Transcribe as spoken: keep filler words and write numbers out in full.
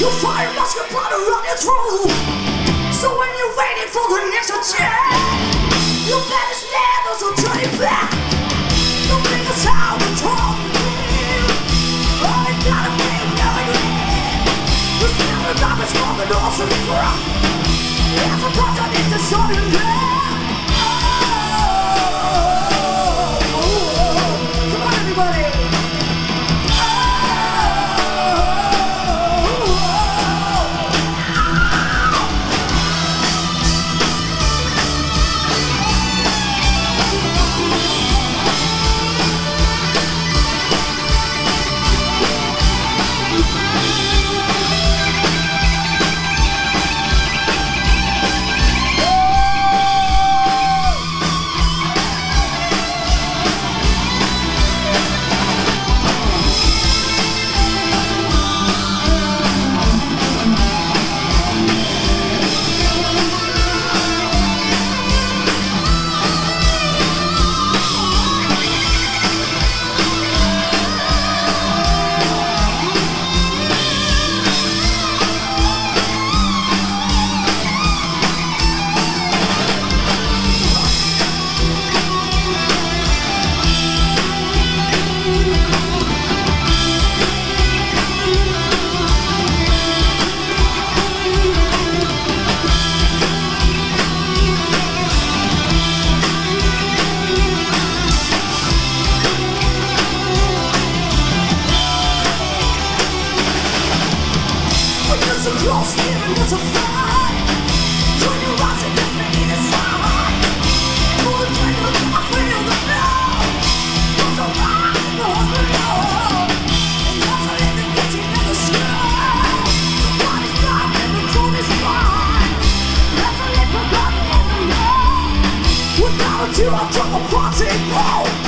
You fire lost your blood around your throat. So when you're waiting for the next attack, you better stand or so turn it back. Don't bring us out and talk to you. All you gotta be knowing. You smell the darkness from the north to the front. There's a bunch of this to show you there. Come on everybody. Close, even it's a fight. Turn your eyes and get me in the sunlight. Pull the trigger, I feel the blow. You're so right in the hospital. And you're so in the kitchen in the sky. The body's dark and the truth is fine. That's a little gun in the road. Without you, I'll drop a party ball.